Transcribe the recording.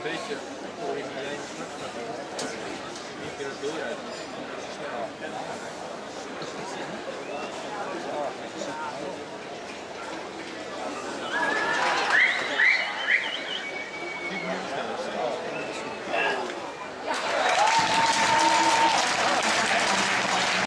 beetje origineel terug gaat doen. Niet keer het door uit. Snel.